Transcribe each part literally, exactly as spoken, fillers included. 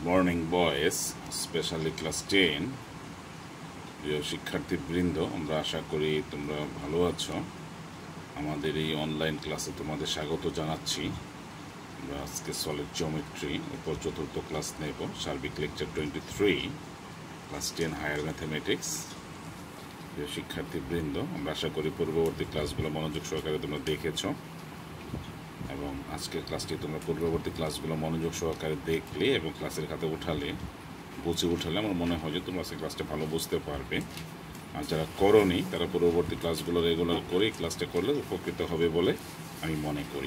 Morning বয়েস specially class ten প্রিয় শিক্ষার্থীবৃন্দ, আমরা আশা করি তোমরা ভালো আছো। আমাদের এই অনলাইন ক্লাসে তোমাদের স্বাগত জানাচ্ছি। আমরা আজকে সলিড জিওমেট্রি উপর চতুর্থ ক্লাস নেব, সার্বিক lecture twenty three, class ten higher mathematics. প্রিয় শিক্ষার্থীবৃন্দ, আমরা আশা করি পূর্ববর্তী ক্লাসগুলো মনোযোগ সহকারে তোমরা দেখেছো এবং আজকের ক্লাসটি তোমরা পূর্ববর্তী ক্লাসগুলো মনোযোগ সহকারে দেখলে এবং ক্লাসের খাতে উঠালে বুঝে উঠালে আমার মনে হয় যে তোমরা আজকে ক্লাসটা ভালো বুঝতে পারবে। আর যারা করোনি তারা পূর্ববর্তী ক্লাসগুলো রেগুলার করে ক্লাসটা করলে উপকৃত হবে বলে আমি মনে করি।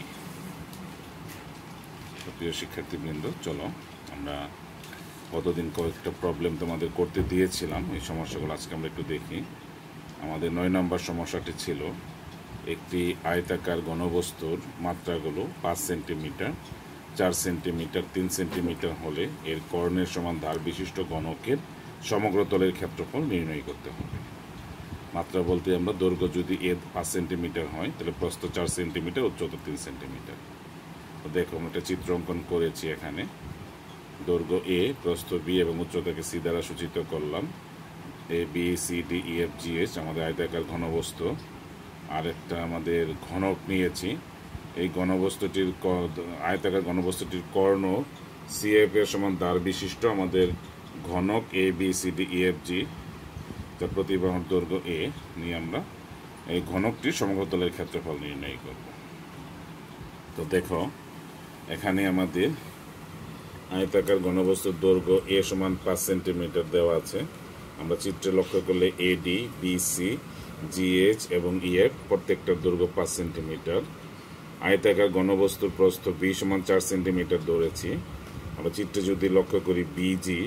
প্রিয় শিক্ষার্থীবৃন্দ, চলো আমরা কতদিন কয়েকটা প্রবলেম তোমাদের করতে দিয়েছিলাম, এই সমস্যাগুলো আজকে আমরা একটু দেখি। আমাদের নয় নম্বর সমস্যাটি ছিল একটি আয়তাকার ঘনবস্তুর মাত্রাগুলো পাঁচ সেন্টিমিটার, চার সেন্টিমিটার, তিন সেন্টিমিটার হলে এর কর্ণের সমান ধার বিশিষ্ট ঘনকের সমগ্র তলের ক্ষেত্রফল নির্ণয় করতে হবে। মাত্রা বলতে আমরা দৈর্ঘ্য যদি এ পাঁচ সেন্টিমিটার হয় তাহলে প্রস্থ চার সেন্টিমিটার, উচ্চতা তিন সেন্টিমিটার। তো দেখো আমরা একটা চিত্র অঙ্কন করেছি। এখানে দৈর্ঘ্য এ, প্রস্থ বি এবং উচ্চতাকে সি দ্বারা সূচিত করলাম। A B C D E F G H আমাদের আয়তাকার ঘনবস্তু। আর একটা আমাদের ঘনক নিয়েছি। এই ঘনবস্তুটির আয়তাকার ঘনবস্তুটির কর্ণ সি এফ এর সমান দ্বার বিশিষ্ট আমাদের ঘনক A B C D E F G, যার প্রতিবাহর দৈর্ঘ্য এ নিয়ে আমরা এই ঘনকটির সমগ্রতলের ক্ষেত্রফল নির্ণয় করব। তো দেখো এখানে আমাদের আয়তাকার ঘনবস্তুর দৈর্ঘ্য এ সমান পাঁচ সেন্টিমিটার দেওয়া আছে। আমরা চিত্রে লক্ষ্য করলে A D, B C, G H এবং ইএফ প্রত্যেকটার দৈর্ঘ্য পাঁচ সেন্টিমিটার। আয়তাকার ঘনবস্তুর প্রস্থ বি সমান চার সেন্টিমিটার ধরেছি। আমরা চিত্রে যদি লক্ষ্য করি বিজি,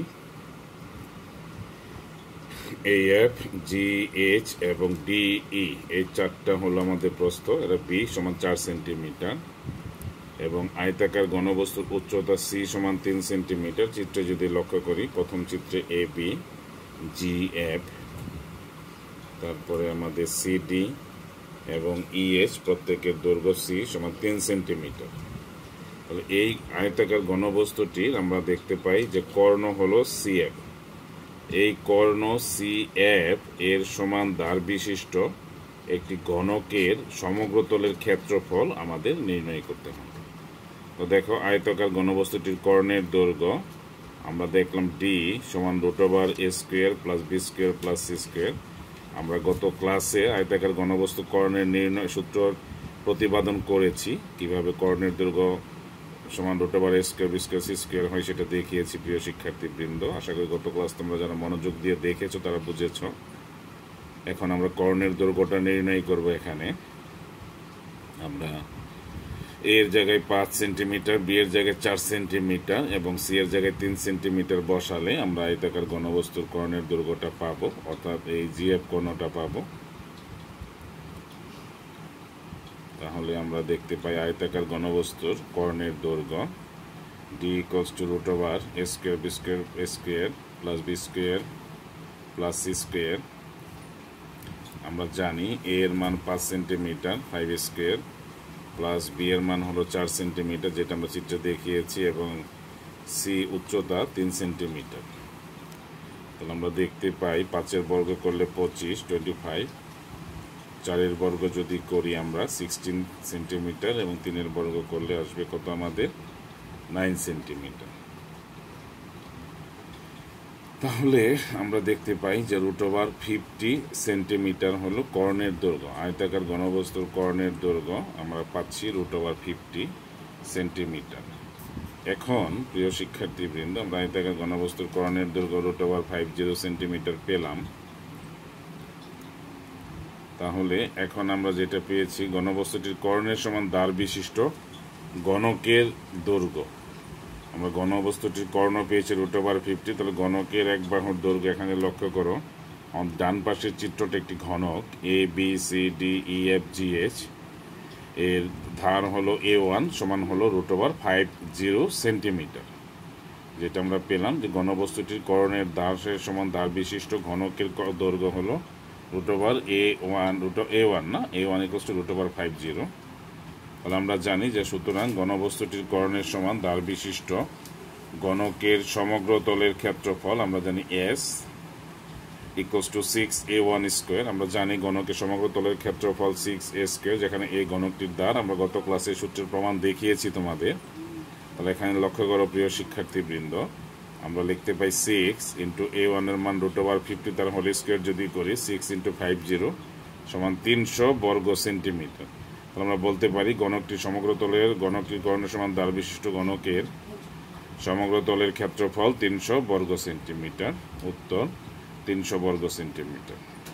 এএফ, জিএইচ এবং ডিই এই চারটা হলো আমাদের প্রস্থ, এটা বি সমান চার সেন্টিমিটার। এবং আয়তাকার ঘনবস্তুর উচ্চতা সি সমান তিন সেন্টিমিটার। চিত্রে যদি লক্ষ্য করি, প্রথম চিত্রে এ বি, জিএফ, তারপরে আমাদের সিডি এবং ইএইচ প্রত্যেকের দৈর্ঘ্য সি সমান তিন সেন্টিমিটার। তাহলে এই আয়তাকার ঘনবস্তুটির আমরা দেখতে পাই যে কর্ণ হলো সিএফ। এই কর্ণ সিএফ এর সমান ধার বিশিষ্ট একটি ঘনকের সমগ্র তলের ক্ষেত্রফল আমাদের নির্ণয় করতে হবে। তো দেখো আয়তাকার ঘনবস্তুটির কর্ণের দৈর্ঘ্য আমরা দেখলাম ডি সমান root over A square plus B square plus C square. আমরা গত ক্লাসে আয়তাকার ঘনবস্তু কর্ণের নির্ণয় সূত্র প্রতিপাদন করেছি, কিভাবে কর্ণের দৈর্ঘ্য সমান root over A square B square C square হয় সেটা দেখিয়েছি। প্রিয় শিক্ষার্থীবৃন্দ, আশা করি গত ক্লাস তোমরা যারা মনোযোগ দিয়ে দেখেছো তারা বুঝেছ। এখন আমরা কর্ণের দৈর্ঘ্যটা নির্ণয় করব। এখানে আমরা এর জায়গায় পাঁচ সেন্টিমিটার, বি এর জায়গায় চার সেন্টিমিটার এবং সি এর জায়গায় তিন সেন্টিমিটার বসালে আমরা আয়তাকার ঘনবস্তুর কর্ণের দৈর্ঘ্যটা পাবো, অর্থাৎ এই জিএফ কর্ণটা পাবো। তাহলে আমরা দেখতে পাই আয়তাকার ঘনবস্তুর কর্ণের দৈর্ঘ্য D equals to root over A square B square A square plus B square plus C square. আমরা জানি এ এর মান পাঁচ centimetre, five square, plus B এর মান হলো চার সেন্টিমিটার, যেটা আমরা চিত্রে দেখিয়েছি, এবং সি উচ্চতা তিন সেন্টিমিটার। তাহলে আমরা দেখতে পাই পাঁচের বর্গ করলে পঁচিশ, টোয়েন্টি ফাইভ, চারের বর্গ যদি করি আমরা সিক্সটিন সেন্টিমিটার এবং তিনের বর্গ করলে আসবে কত আমাদের নাইন সেন্টিমিটার। তাহলে আমরা দেখতে পাই যে রুট ওভার ফিফটি সেন্টিমিটার হলো কর্ণের দৈর্ঘ্য। আয়তাকার ঘনবস্তুর কর্ণের দৈর্ঘ্য আমরা পাচ্ছি রুট ওভার ফিফটি সেন্টিমিটার। এখন প্রিয় শিক্ষার্থীবৃন্দ, আমরা আয়তাকার ঘনবস্তুর কর্ণের দৈর্ঘ্য root over five zero centimetre পেলাম। তাহলে এখন আমরা যেটা পেয়েছি, ঘনবস্তুটির কর্ণের সমান ধার বিশিষ্ট ঘনকের দৈর্ঘ্য। আমরা ঘনবস্তুটির কর্ণ পেয়েছি রুট ওভার ফিফটি, তাহলে ঘনকের এক বাহুর দৈর্ঘ্য এখানে লক্ষ্য করো। ডান পাশের চিত্রটা একটি ঘনক A B C D E F G H, এর ধার হলো এ ওয়ান সমান হলো root over five zero centimetre. যেটা আমরা পেলাম যে ঘনবস্তুটির কর্ণের ধারের সমান ধার বিশিষ্ট ঘনকের দৈর্ঘ্য হলো root over A one root A one না A one equals to root over five zero. তাহলে আমরা জানি যে সুতরাং ঘনবস্তুটির কর্ণের সমান ধার বিশিষ্ট গণকের সমগ্র তলের ক্ষেত্রফল আমরা জানি S equals to six A one square. আমরা জানি গণকের সমগ্র তলের ক্ষেত্রফল সিক্স এ স্কোয়ার, যেখানে এই গণকটির দ্বার আমরা গত ক্লাসে সূত্রের প্রমাণ দেখিয়েছি তোমাদের। তাহলে এখানে লক্ষ্য করো প্রিয় শিক্ষার্থীবৃন্দ, আমরা লিখতে পাই সিক্স ইন্টু এ ওয়ানের মান রুট ওভার ফিফটি তার হোল স্কোয়ার যদি করি সিক্স ইন্টু ফাইভ জিরো সমান তিনশো বর্গ সেন্টিমিটার। তাহলে আমরা বলতে পারি গণকটি সমগ্র তলের গণকটির কর্ণের সমান দ্বার বিশিষ্ট গণকের সমগ্র তলের ক্ষেত্রফল তিনশো বর্গ সেন্টিমিটার। উত্তর তিনশো বর্গ সেন্টিমিটার।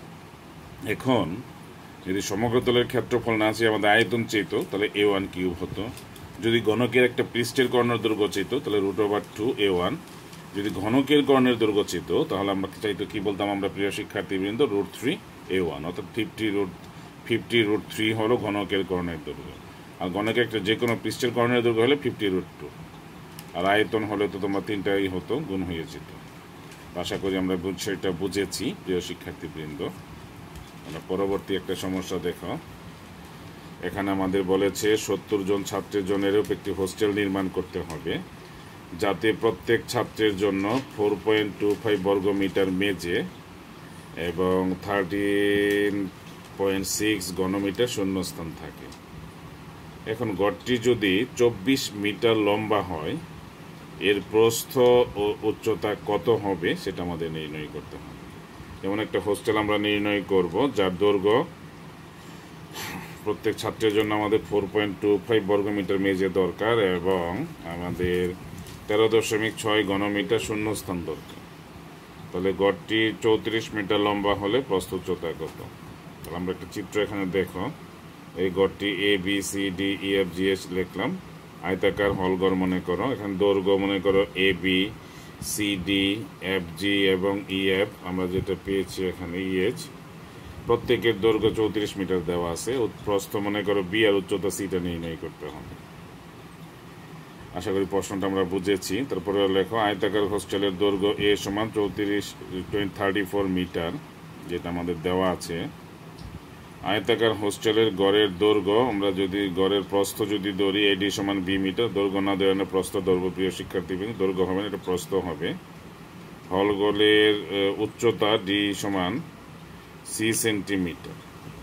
এখন যদি সমগ্র তলের ক্ষেত্রফল না চেয়ে আমাদের আয়তন চেত তাহলে এ ওয়ান কিউব হতো। যদি ঘনকের একটা পৃষ্ঠের কর্ণের দৈর্ঘ্য চেত তাহলে root over two A one. যদি ঘনকের কর্ণের দৈর্ঘ্য চেত তাহলে আমরা চাইতো কি বলতাম আমরা প্রিয় শিক্ষার্থীবৃন্দ, রুট থ্রি এ ওয়ান, অর্থাৎ fifty root fifty root three হলো ঘনকের কর্ণের দৈর্ঘ্য। আর ঘনকের একটা যে কোনো পৃষ্ঠের কর্ণের দৈর্ঘ্য হলে ফিফটি রুট টু। আর আয়তন হলে তো তোমার তিনটাই হতো, গুণ হয়ে যেত। আশা করি আমরা সেটা বুঝেছি প্রিয় শিক্ষার্থীবৃন্দ। আমরা পরবর্তী একটা সমস্যা দেখো। এখানে আমাদের বলেছে সত্তর জন ছাত্রের জন্য এরূপ একটি হোস্টেল নির্মাণ করতে হবে যাতে প্রত্যেক ছাত্রের জন্য ফোর পয়েন্ট টু ফাইভ বর্গ মিটার মেঝে এবং থার্টিন পয়েন্ট সিক্স ঘনমিটার শূন্যস্থান থাকে। এখন ঘরটি যদি চব্বিশ মিটার লম্বা হয়, এর প্রস্থ ও উচ্চতা কত হবে সেটা আমাদের নির্ণয় করতে হবে। যেমন একটা হোস্টেল আমরা নির্ণয় করব যার দৈর্ঘ্য প্রত্যেক ছাত্রের জন্য আমাদের ফোর পয়েন্ট টু ফাইভ বর্গমিটার মেঝে দরকার এবং আমাদের তেরো দশমিক ছয় ঘনমিটার শূন্যস্থান দরকার। তাহলে গড়টি চৌত্রিশ মিটার লম্বা হলে প্রস্থ উচ্চতা কত? তাহলে আমরা একটা চিত্র এখানে দেখো। এই গড়টি A B C D E F G S লিখলাম। আয়তাকার হলঘর মনে করো। এখানে দৈর্ঘ্য মনে করো A B C D F G এবং ই এফ আমরা যেটা পেয়েছি এখানে ইএচ। প্রত্যেকের দৈর্ঘ্য চৌত্রিশ মিটার দেওয়া আছে। প্রস্থ মনে করো বি আর উচ্চতা সিটা নির্ণয় করতে হবে। আশা করি প্রশ্নটা আমরা বুঝেছি। তারপরে লেখো আয়তাকার হোস্টেলের দৈর্ঘ্য এ সমান চৌত্রিশ থার্টি ফোর মিটার, যেটা আমাদের দেওয়া আছে। আয়তাকার হোস্টেলের গড়ের দৈর্ঘ্য আমরা যদি গড়ের প্রস্থ যদি ধরি এডি সমান বি মিটার, দৈর্ঘ্য না দেওয়া না প্রস্থ ধরবো প্রিয় শিক্ষার্থীবৃন্দ। দৈর্ঘ্য হবে না, এটা প্রস্থ হবে। হলঘরের উচ্চতা ডি সমান সি সেন্টিমিটার।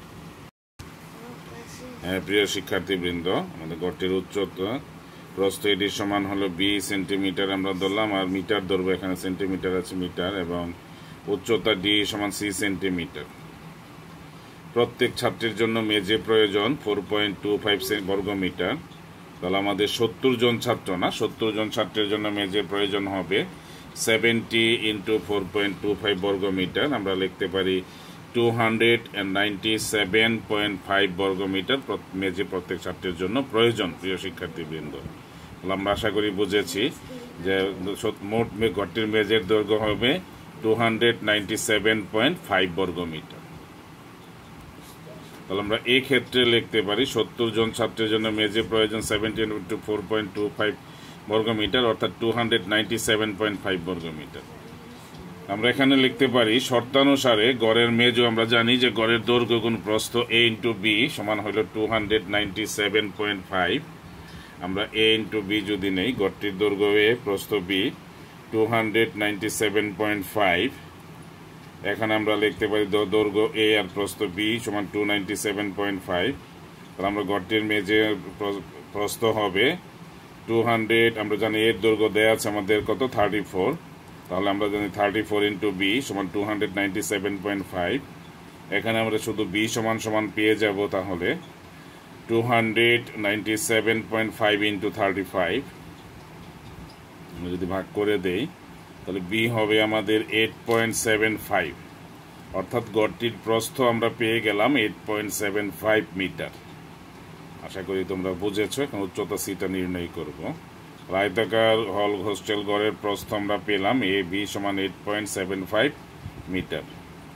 হ্যাঁ প্রিয় শিক্ষার্থীবৃন্দ, আমাদের গড়টির উচ্চতা প্রস্থ এডি সমান হলো বি সেন্টিমিটার আমরা ধরলাম, আর মিটার ধরবো, এখানে সেন্টিমিটার আছে মিটার, এবং উচ্চতা ডি সমান সি সেন্টিমিটার। প্রত্যেক ছাত্রের জন্য মেঝে প্রয়োজন ফোর পয়েন্ট টু ফাইভ বর্গ মিটার। তাহলে আমাদের সত্তর জন ছাত্র না, সত্তর জন ছাত্রের জন্য মেঝে প্রয়োজন হবে seventy into four point two five বর্গ মিটার। আমরা লিখতে পারি two hundred and ninety seven point five বর্গ মিটার মেঝে প্রত্যেক ছাত্রের জন্য প্রয়োজন প্রিয় শিক্ষার্থীবৃন্দ। তাহলে আমরা আশা করি বুঝেছি যে মোট ঘরটির মেঝের দৈর্ঘ্য হবে two hundred ninety seven point five বর্গ মিটার। তাহলে আমরা এই ক্ষেত্রে লিখতে পারি সত্তর জন ছাত্রের জন্য মেঝে প্রয়োজন seventeen into four point two five বর্গ মিটার, অর্থাৎ two hundred ninety seven point five বর্গ মিটার। আমরা এখানে লিখতে পারি শর্তানুসারে গড়ের মেঝে আমরা জানি যে গড়ের দৈর্ঘ্য গুণ প্রস্থ এ ইন্টু বি সমান হলো two hundred ninety seven point five. আমরা এ ইন্টু বি যদি নেই, গড়টির দৈর্ঘ্য এ প্রস্থ B two hundred ninety seven point five. এখানে আমরা লিখতে পারি দৈর্ঘ্য এ আর প্রস্থ বি সমান two ninety seven point five. তাহলে আমরা গড়টির মেঝে প্রস্থ হবে টু হান্ড্রেড, আমরা জানি এর দৈর্ঘ্য দেওয়া আছে আমাদের কত থার্টি ফোর। তাহলে আমরা জানি থার্টি ফোর ইন্টু বি সমান two hundred ninety seven point five. এখানে আমরা শুধু বি সমান সমান পেয়ে যাব, তাহলে two hundred ninety seven point five into thirty five আমরা যদি ভাগ করে দেই তাহলে বি হবে আমাদের এইট পয়েন্ট সেভেন ফাইভ, অর্থাৎ গড়টির প্রস্থ আমরা পেয়ে গেলাম eight point seven five metre. আশা করি তোমরা বুঝেছো। এখন উচ্চতা সিটা নির্ণয় করব। আয়তাকার হল হোস্টেল গড়ের প্রস্থ আমরা পেলাম এ বি সমান eight point seven five metre.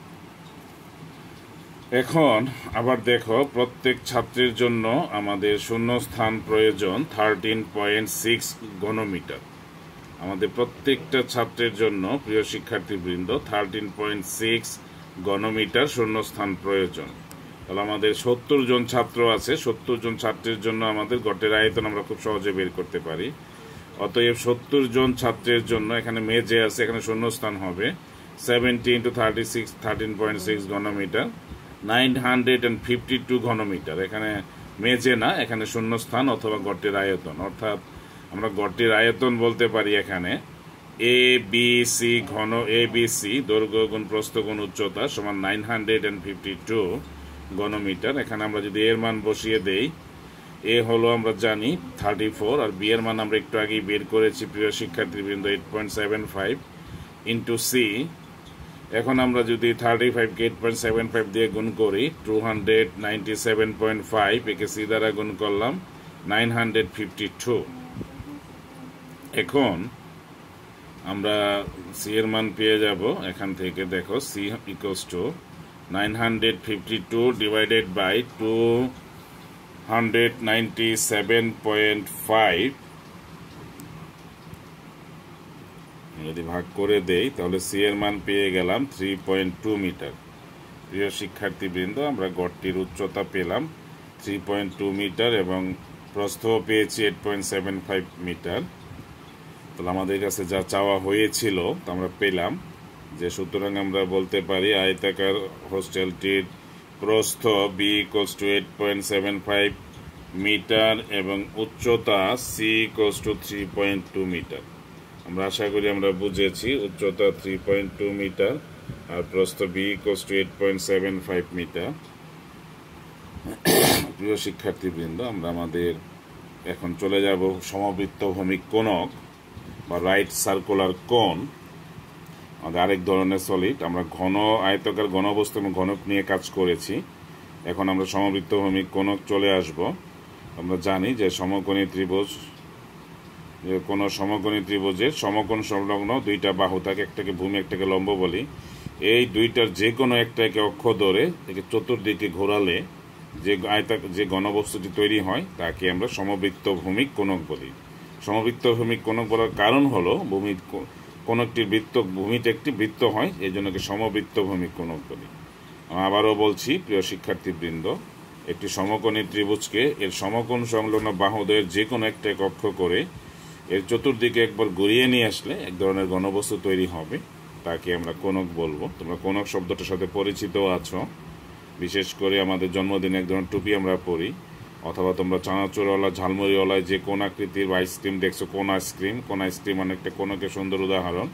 এখন আবার দেখো প্রত্যেক ছাত্রের জন্য আমাদের শূন্যস্থান প্রয়োজন থার্টিন পয়েন্ট সিক্স ঘনমিটার। আমাদের প্রত্যেকটা ছাত্রের জন্য প্রিয় শিক্ষার্থীবৃন্দ থার্টিন পয়েন্ট সিক্স ঘনমিটার শূন্যস্থান প্রয়োজন। তাহলে আমাদের সত্তর জন ছাত্র আছে, সত্তর জন ছাত্রের জন্য আমাদের গড়ের আয়তন আমরা খুব সহজে বের করতে পারি। অতএব সত্তর জন ছাত্রের জন্য এখানে মেজে আছে, এখানে শূন্যস্থান হবে seventy into thirty six thirteen point six ঘনমিটার, nine hundred and fifty two ঘনমিটার। এখানে মেজে না, এখানে শূন্যস্থান অথবা গর্তের আয়তন, অর্থাৎ আমরা গর্তের আয়তন বলতে পারি এখানে এ বি সি ঘন এ বি সি দৈর্ঘ্য গুণ প্রস্থ গুণ উচ্চতা সমান nine hundred and fifty two ঘনমিটার। এখানে আমরা যদি এর মান বসিয়ে দেই, এ হলো আমরা জানি থার্টি ফোর, আর বি এর মান আমরা একটু আগেই বের করেছি প্রিয় শিক্ষার্থীবৃন্দ eight point seven five into C. এখন আমরা যদি থার্টি ফাইভকে এইট পয়েন্ট সেভেন ফাইভ দিয়ে গুণ করি, two hundred ninety seven point five একে সি দ্বারা গুণ করলাম নাইন হান্ড্রেড ফিফটি টু। এখন আমরা সি এর মান পেয়ে যাব এখান থেকে, দেখো C equals to nine hundred fifty two divided by two hundred ninety seven point five যদি ভাগ করে দেই তাহলে সি এর মান পেয়ে গেলাম থ্রি পয়েন্ট টু মিটার। প্রিয় শিক্ষার্থীবৃন্দ, আমরা গড়টির উচ্চতা পেলাম থ্রি পয়েন্ট টু মিটার এবং প্রস্থ পেয়েছি eight point seven five metre. তাহলে আমাদের কাছে যা চাওয়া হয়েছিল তা আমরা পেলাম, যে সুতরাং আমরা বলতে পারি আয়তাকার হোস্টেলটির প্রস্থ B equals to eight point seven five metre এবং উচ্চতা C equals to three point two metre. আমরা আশা করি আমরা বুঝেছি, উচ্চতা থ্রি পয়েন্ট টু মিটার আর প্রস্থ B equals to eight point seven five metre. প্রিয় শিক্ষার্থীবৃন্দ, আমরা আমাদের এখন চলে যাব সমবৃত্ত ভূমিক কোণক বা রাইট সার্কুলার কোণ, আমাদের আরেক ধরনের সলিড। আমরা ঘন আয়তাকার ঘনবস্তু এবং ঘনক নিয়ে কাজ করেছি, এখন আমরা সমবৃত্ত ভূমিক কোণক চলে আসব। আমরা জানি যে সমকোণী ত্রিভুজ, যে কোনো সমকোণী ত্রিভুজের সমকোণ সংলগ্ন দুইটা বাহু থাকে, একটাকে ভূমি একটাকে লম্ব বলি। এই দুইটার যে কোনো একটাকে অক্ষ ধরে একে চতুর্দিকে ঘোরালে যে আয়তা যে ঘনবস্তুটি তৈরি হয় তাকে আমরা সমবৃত্ত ভূমিক কোণক বলি। সমবৃত্ত ভূমিক কোণক বলার কারণ হলো ভূমি কোণকটির বৃত্ত ভূমিটা একটি বৃত্ত হয়, এই জন্য সমবৃত্ত ভূমিক কোণক বলি। আবারও বলছি প্রিয় শিক্ষার্থীবৃন্দ, একটি সমকোণী ত্রিভুজকে এর সমকোণ সংলগ্ন বাহুদের যে কোনো একটা অক্ষ করে এর চতুর্দিকে একবার ঘুরিয়ে নিয়ে আসলে এক ধরনের ঘনবস্তু তৈরি হবে, তাকে আমরা কোণক বলবো। তোমরা কোণক শব্দটার সাথে পরিচিত আছো, বিশেষ করে আমাদের জন্মদিনে এক ধরনের টুপি আমরা পরি, অথবা তোমরা চানাচুরওয়ালা ঝালমুড়িওয়ালায় যে কোন আকৃতির আইসক্রিম দেখছো, কোন আইসক্রিম কোন আইসক্রিম অনেকটা কোণকের সুন্দর উদাহরণ।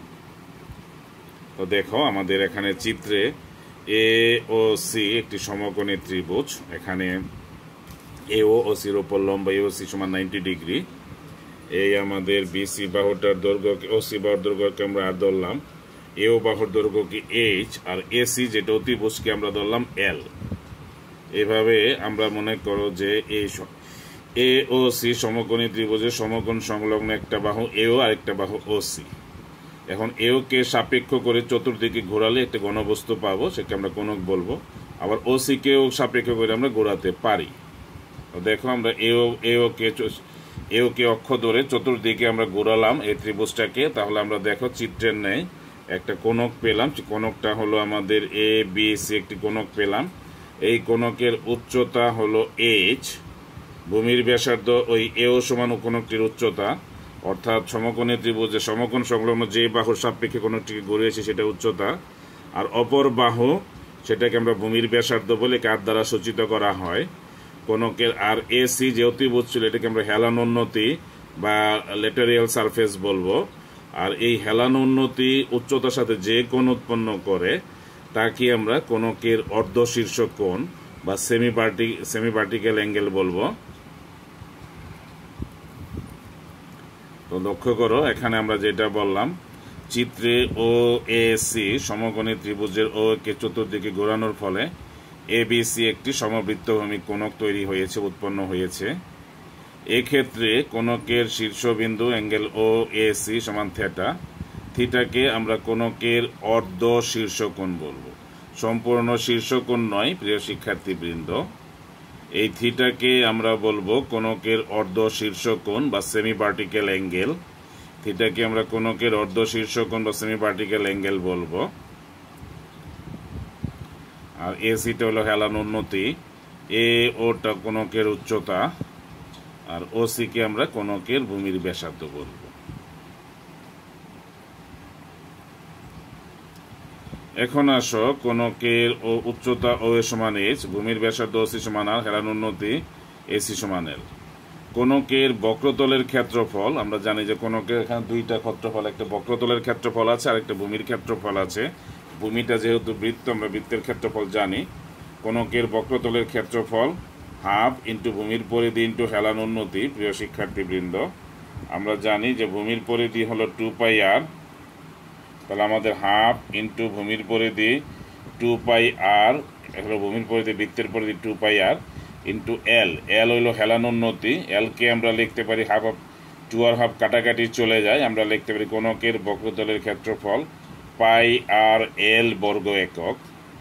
তো দেখো আমাদের এখানে চিত্রে এ ও সি একটি সমকোণী ত্রিভুজ, এখানে এ ও সির উপর লম্বা এ ও সি সমান নাইনটি ডিগ্রি। এই আমাদের বিসি বাহুটার দৈর্ঘ্য ও সি বাহুর দৈর্ঘ্যকে আমরা আর ধরলাম, এ ও বাহুর দৈর্ঘ্যকে এইচ, আর এসি যেটা অতিভুজকে আমরা ধরলাম এল। এভাবে আমরা মনে করো যে এই এ ও সি সমকোণী ত্রিভুজের সমকোণ সংলগ্ন একটা বাহু এ ও আর একটা বাহু ও সি। এখন এও কে সাপেক্ষ করে চতুর্দিকে ঘোরালে একটা ঘনবস্তু পাবো, সেকে আমরা কোণক বলবো। আবার ও সি কেও সাপেক্ষ করে আমরা ঘোরাতে পারি। দেখো আমরা এও এও কে এও কে অক্ষ ধরে চতুর্দিকে আমরা ঘোরালাম এই ত্রিভুজটাকে, তাহলে আমরা দেখো চিত্রের ন্যায় একটা কোণক পেলাম। কোণকটা হলো আমাদের এ বি সি একটি কোণক পেলাম। এই কোণকের উচ্চতা হলো এইচ, ভূমির ব্যাসার্ধ ওই এও সমান কোণকটির উচ্চতা, অর্থাৎ সমকোণী ত্রিভুজে সমকোণ সংলগ্ন যে বাহুর সাপেক্ষে কোণকটিকে ঘুরিয়েছে সেটা উচ্চতা, আর অপর বাহু সেটাকে আমরা ভূমির ব্যাসার্ধ বলে কার দ্বারা সূচিত করা হয় কোণকের। আর এসি যে অতিভুজ ছিল এটাকে আমরা হেলানোন্নতি বা ল্যাটেরিয়াল সারফেস বলবো। আর এই হেলানোন্নতি উচ্চতার সাথে যে কোণ উৎপন্ন করে তাকে আমরা কোণকের অর্ধ শীর্ষ কোণ বা semi party semi vertical angle বলবো। তো লক্ষ্য করো এখানে আমরা যেটা বললাম, চিত্রে ও এ সি সমকোণী ত্রিভুজের ও কে চতুর্দিকে ঘোরানোর ফলে এ বি সি একটি সমবৃত্ত ভূমিক কোণক তৈরি হয়েছে, উৎপন্ন হয়েছে। এক্ষেত্রে কোণকের শীর্ষবিন্দু অ্যাঙ্গেল ও এ সি সমান থিটা, থিটাকে আমরা কোণকের অর্ধ শীর্ষকোণ বলবো, সম্পূর্ণ শীর্ষকোণ নয় প্রিয় শিক্ষার্থীবৃন্দ। এই থিটাকে আমরা বলবো কোণকের অর্ধ শীর্ষকোণ বা সেমি ভার্টিক্যাল অ্যাঙ্গেল। থিটাকে আমরা কোণকের অর্ধ শীর্ষকোণ বা সেমি ভার্টিক্যাল অ্যাঙ্গেল বলবো। আর এ সিটা হলো হেলানোন্নতি, এ ওটা কোণকের উচ্চতা, আর ও সিকে আমরা কোণকের ভূমির ব্যাসার্ধ বলবো। এখন আসো কোনকের ও উচ্চতা ও এ সমান এইচ, ভূমির ব্যাসার্ধ সি সমান আর, হেলান উন্নতি এসি সমান এল। কোনকের বক্রতলের ক্ষেত্রফল, আমরা জানি যে কোনকের এখানে দুইটা ক্ষেত্রফল, একটা বক্রতলের ক্ষেত্রফল আছে আর একটা ভূমির ক্ষেত্রফল আছে। ভূমিটা যেহেতু বৃত্ত, আমরা বৃত্তের ক্ষেত্রফল জানি। কোনকের বক্রতলের ক্ষেত্রফল হাফ ইন্টু ভূমির পরিধি ইন্টু হেলান উন্নতি। প্রিয় শিক্ষার্থীবৃন্দ, আমরা জানি যে ভূমির পরিধি হলো টু পাই আর, তাহলে আমাদের হাফ ইন্টু ভূমির পরিধি টু পাই আর হলো ভূমির পরিধি, বৃত্তের পরিধি টু পাই আর ইন্টু এল। এল হইল হেলান উন্নতি। এলকে আমরা লিখতে পারি half of two R half কাটাকাটি চলে যায়, আমরা লিখতে পারি কোনকের বক্রতলের ক্ষেত্রফল পাই আর এল বর্গ একক।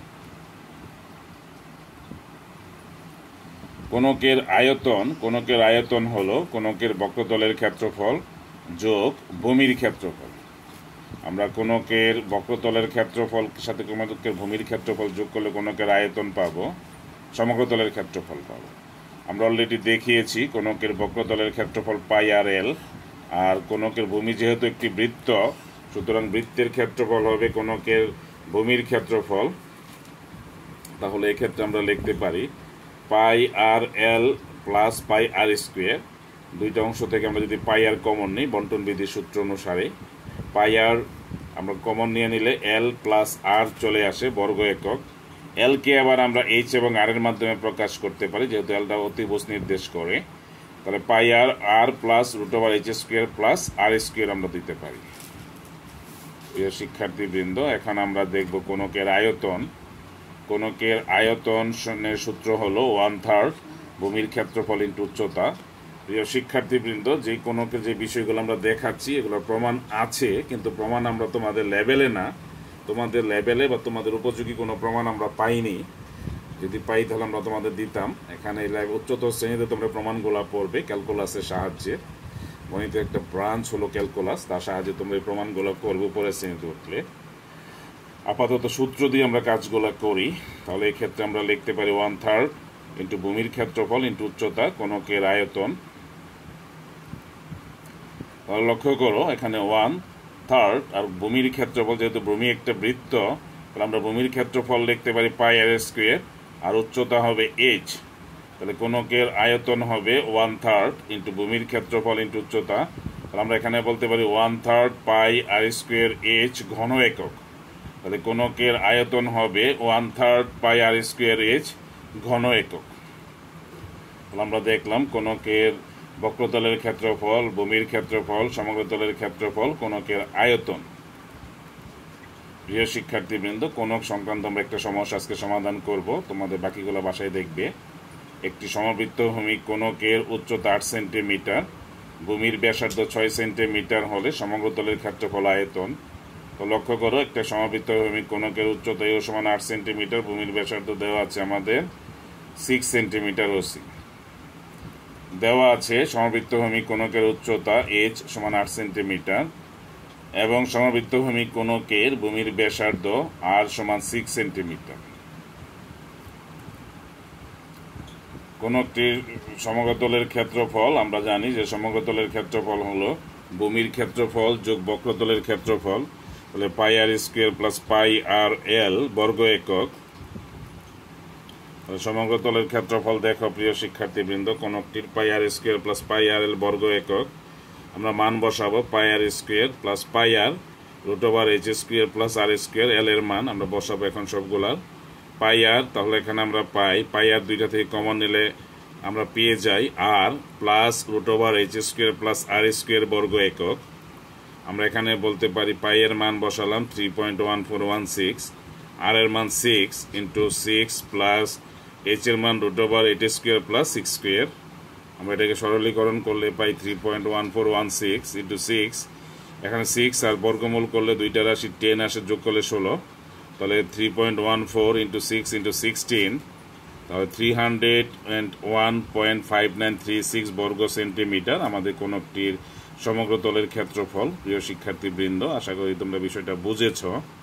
কোনকের আয়তন, কোনকের আয়তন হলো কোনকের বক্রতলের ক্ষেত্রফল যোগ ভূমির ক্ষেত্রফল। আমরা কোনকের বক্রতলের ক্ষেত্রফল সাথে কোনকের ভূমির ক্ষেত্রফল যোগ করলে কোনকের আয়তন পাবো, সমগ্রতলের ক্ষেত্রফল পাবো। আমরা অলরেডি দেখিয়েছি কোনকের বক্রতলের ক্ষেত্রফল পাই আর এল, আর কোনকের ভূমি যেহেতু একটি বৃত্ত, সুতরাং বৃত্তের ক্ষেত্রফল হবে কোনকের ভূমির ক্ষেত্রফল। তাহলে এক্ষেত্রে আমরা লিখতে পারি পাই আর এল প্লাস পাই আর স্কোয়ার। দুইটা অংশ থেকে আমরা যদি পাই আর কমন নিই বন্টন বিধির সূত্র অনুসারে, পাই আর আমরা কমন নিয়ে নিলে এল প্লাস আর চলে আসে বর্গ একক। এলকে আবার আমরা এইচ এবং আর এর মাধ্যমে প্রকাশ করতে পারি, যেহেতু এলটা অতিভুজ নির্দেশ করে। তাহলে pi R R plus root over H square plus R square আমরা দিতে পারি। প্রিয় শিক্ষার্থীবৃন্দ, এখন আমরা দেখব কোনকের আয়তন। কোনকের আয়তনের সূত্র হলো ওয়ান থার্ড ভূমির ক্ষেত্রফল ইন্টু উচ্চতা। প্রিয় শিক্ষার্থীবৃন্দ, যে কোনকের যে বিষয়গুলো আমরা দেখাচ্ছি এগুলো প্রমাণ আছে, কিন্তু প্রমাণ আমরা তোমাদের লেভেলে না, তোমাদের লেভেলে বা তোমাদের উপযোগী কোনো প্রমাণ আমরা পাইনি। যদি পাই তাহলে আমরা তোমাদের দিতাম। এখানে উচ্চতর শ্রেণীতে তোমরা প্রমাণগুলো পড়বে ক্যালকুলাসের সাহায্যে। গণিতের একটা ব্রাঞ্চ হলো ক্যালকুলাস, তার সাহায্যে তোমরা এই প্রমাণগুলো করবে উপরের শ্রেণীতে উঠলে। আপাতত সূত্র দিয়ে আমরা কাজগুলো করি। তাহলে এই ক্ষেত্রে আমরা লিখতে পারি ওয়ান থার্ড ইন্টু ভূমির ক্ষেত্রফল ইন্টু উচ্চতা কোনকের আয়তন। তাহলে লক্ষ্য করো এখানে ওয়ান থার্ড আর ভূমির ক্ষেত্রফল, যেহেতু ভূমি একটা বৃত্ত, তাহলে আমরা ভূমির ক্ষেত্রফল লিখতে পারি পাই আর স্কোয়ার, আর উচ্চতা হবে এইচ। তাহলে কোনকের আয়তন হবে ওয়ান থার্ড ইন্টু ভূমির ক্ষেত্রফল ইন্টু উচ্চতা। তাহলে আমরা এখানে বলতে পারি one third pi R square H ঘন একক। তাহলে কোনকের আয়তন হবে one third pi R square H ঘন একক। তাহলে আমরা দেখলাম কোনকের বক্রতলের ক্ষেত্রফল, ভূমির ক্ষেত্রফল, সমগ্রতলের ক্ষেত্রফল, কোনকের আয়তন। প্রিয় শিক্ষার্থীবৃন্দ, কোনক সংক্রান্ত আমরা একটা সমস্যা আজকে সমাধান করব, তোমাদের বাকিগুলো বাসায় দেখবে। একটি সমবৃত্ত ভূমি কোনকের উচ্চতা আট সেন্টিমিটার, ভূমির ব্যাসার্ধ ছয় সেন্টিমিটার হলে সমগ্রতলের ক্ষেত্রফল আয়তন। তো লক্ষ্য করো একটা সমবৃত্ত ভূমি কোনকের উচ্চতা এও সমান আট সেন্টিমিটার, ভূমির ব্যাসার্ধ দেওয়া আছে আমাদের সিক্স সেন্টিমিটার ওসি। দেওয়া আছে সমবৃত্ত ভূমি কোনকের উচ্চতা এইচ সমান আট সেন্টিমিটার এবং সমবৃত্ত ভূমি কোনকের ভূমির ব্যাসার্ধ আর সমান সিক্স সেন্টিমিটার। কোনটির সমগ্রতলের ক্ষেত্রফল, আমরা জানি যে সমগ্রতলের ক্ষেত্রফল হলো ভূমির ক্ষেত্রফল যোগ বক্রতলের ক্ষেত্রফল, বলে পাই আর স্কোয়ার প্লাস পাই আর এল বর্গ একক। সমগ্রতলের ক্ষেত্রফল দেখো প্রিয় শিক্ষার্থীবৃন্দ, কোনটির পাই আর স্কোয়ার প্লাস পাই আর এল বর্গ একক। আমরা মান বসাবো pi R square plus pi R root over H square plus R square, L এর মান আমরা বসাবো এখন সবগুলার। পাই আর, তাহলে এখানে আমরা পাই পাই আর দুইটা থেকে কমন নিলে আমরা পেয়ে যাই R plus root over H square plus R square বর্গ একক। আমরা এখানে বলতে পারি পাই এর মান বসালাম three point one four one six, R এর মান six into six plus H এর মান root over eight square plus six square. আমরা এটাকে সরলীকরণ করলে pi three point one four one six into six, এখানে সিক্স আর বর্গমূল করলে দুইটা রাশি টেন আসে, যোগ করলে ষোলো। তাহলে three point one four into six into sixteen, তাহলে three hundred and one point five nine three six বর্গ সেন্টিমিটার আমাদের কোনটির সমগ্রতলের ক্ষেত্রফল। প্রিয় শিক্ষার্থীবৃন্দ, আশা করি তোমরা বিষয়টা বুঝেছ।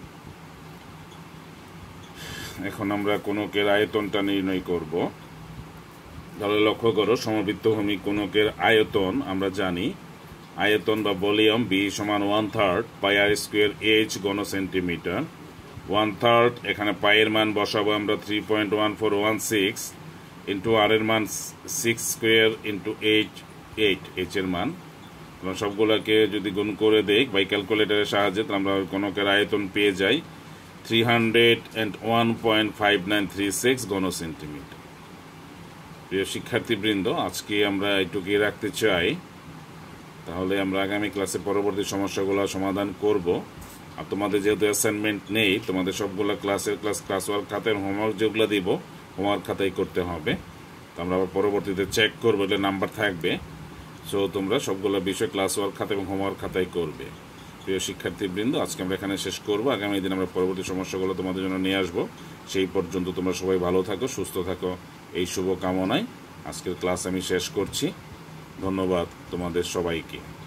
এখন আমরা কোনকের আয়তনটা নির্ণয় করব। তাহলে লক্ষ্য করো সমবৃত্ত ভূমি কোনকের আয়তন আমরা জানি, আয়তন বা ভলিউম বি সমান one third pi R square H ঘন সেন্টিমিটার। ওয়ান থার্ড, এখানে পায়ের মান বসাবো আমরা three point one four one six into R এর মান six square into eight eight H এর মান আমরা সবগুলোকে যদি গুণ করে দেই বাই ক্যালকুলেটারের সাহায্যে, তাহলে আমরা কোনকের আয়তন পেয়ে যাই three hundred and one point five nine three six ঘন সেন্টিমিটার। প্রিয় শিক্ষার্থীবৃন্দ, আজকে আমরা এইটুকুই রাখতে চাই, তাহলে আমরা আগামী ক্লাসে পরবর্তী সমস্যাগুলো সমাধান করব। আর তোমাদের যেহেতু অ্যাসাইনমেন্ট নেই, তোমাদের সবগুলো ক্লাসের ক্লাস ক্লাস ওয়ার্ক খাতায় হোমওয়ার্ক যেগুলো দিব হোমওয়ার্ক খাতায় করতে হবে। তো আমরা আবার পরবর্তীতে চেক করবো, এটা নাম্বার থাকবে। সো তোমরা সবগুলো বিষয় ক্লাস ওয়ার্ক খাতা এবং হোমওয়ার্ক খাতায় করবে। প্রিয় শিক্ষার্থীবৃন্দ, আজকে আমরা এখানে শেষ করব। আগামী দিন আমরা পরবর্তী সমস্যাগুলো তোমাদের জন্য নিয়ে আসবো। সেই পর্যন্ত তোমরা সবাই ভালো থাকো, সুস্থ থাকো, এই শুভ কামনায় আজকের ক্লাস আমি শেষ করছি। ধন্যবাদ তোমাদের সবাইকে।